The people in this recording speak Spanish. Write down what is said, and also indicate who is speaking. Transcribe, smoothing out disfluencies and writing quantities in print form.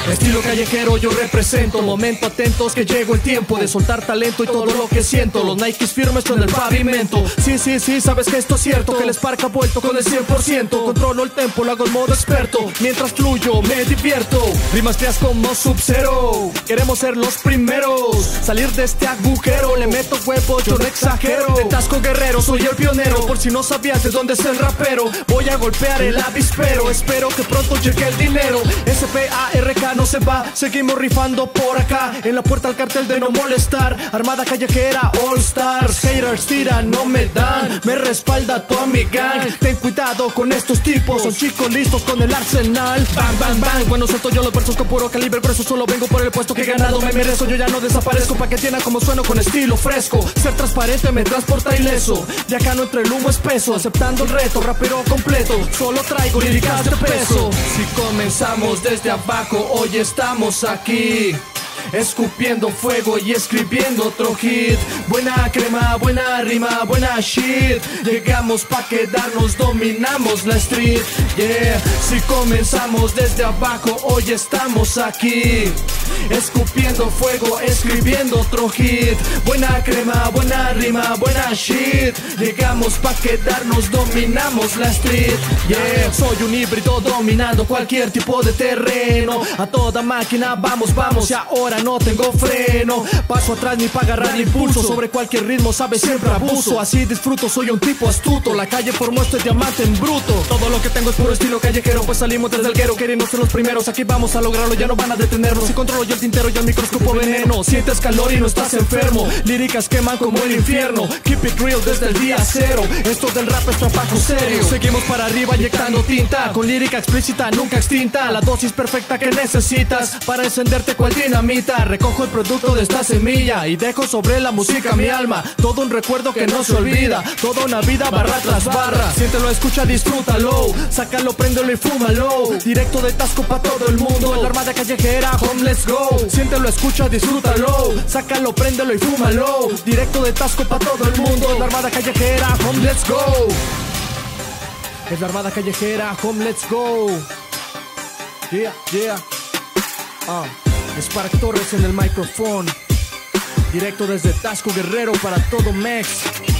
Speaker 1: Estilo callejero yo represento. Momento atentos que llegó el tiempo de soltar talento y todo lo que siento. Los Nikes firmes en el pavimento. Sí, sí, sí, sabes que esto es cierto. Que el Spark ha vuelto con el 100%. Controlo el tempo, lo hago en modo experto. Mientras fluyo, me divierto. Rimas feas como Sub-Zero. Queremos ser los primeros. Salir de este agujero. Le meto huevo, yo no exagero. De Tasco Guerrero, soy el pionero. Por si no sabías de dónde es el rapero. Voy a golpear el avispero. Espero que pronto llegue el dinero. SPARK no se va. Seguimos rifando por acá. En la puerta al cartel de no molestar. Armada callejera, All Stars. Haters tiran, no me dan. Me respalda tu amiga. Ten cuidado con estos tipos. Son chicos listos con el arsenal. Bang, bang, bang. Cuando suelto yo los versos con puro calibre. Por eso solo vengo por el puesto que he ganado. Me merezco, yo ya no desaparezco. Pa' que entiendan como sueno con estilo fresco. Ser transparente me transporta ileso. De acá no entre el humo espeso. Aceptando el reto, rapero completo. Solo traigo líricas de peso. Si comenzamos desde abajo, hoy estamos aquí. Escupiendo fuego y escribiendo otro hit. Buena crema, buena rima, buena shit. Llegamos pa' quedarnos, dominamos la street. Yeah, si comenzamos desde abajo, hoy estamos aquí. Escupiendo fuego, escribiendo otro hit. Buena crema, buena rima, buena shit. Llegamos pa' quedarnos, dominamos la street. Yeah, soy un híbrido dominando cualquier tipo de terreno. A toda máquina, vamos, vamos, y ahora no tengo freno. Paso atrás ni para agarrar impulso. Sobre cualquier ritmo, sabes, siempre abuso. Así disfruto, soy un tipo astuto. La calle formó este diamante en bruto. Todo lo que tengo es puro estilo callejero. Pues salimos desde el guero, queriendo ser los primeros. Aquí vamos a lograrlo, ya no van a detenernos. Si controlo yo el tintero y el microscopio veneno. Sientes calor y no estás enfermo. Líricas queman como el infierno. Keep it real desde el día cero. Esto del rap es trabajo serio. Seguimos para arriba inyectando tinta. Con lírica explícita, nunca extinta. La dosis perfecta que necesitas para encenderte cual dinamita. Recojo el producto de esta semilla y dejo sobre la música mi alma. Todo un recuerdo que no se olvida. Toda una vida barra tras barra. Siéntelo, escucha, disfrútalo. Sácalo, préndelo y fúmalo. Directo de Tasco pa' todo el mundo. La armada callejera, home, let's go. Siéntelo, escucha, disfrútalo. Sácalo, préndelo y fúmalo. Directo de Tasco pa' todo el mundo. La armada callejera, home, let's go. Es la armada callejera, home, let's go. Yeah, yeah. Spark Torres en el micrófono. Directo desde Tasco Guerrero para todo Mex.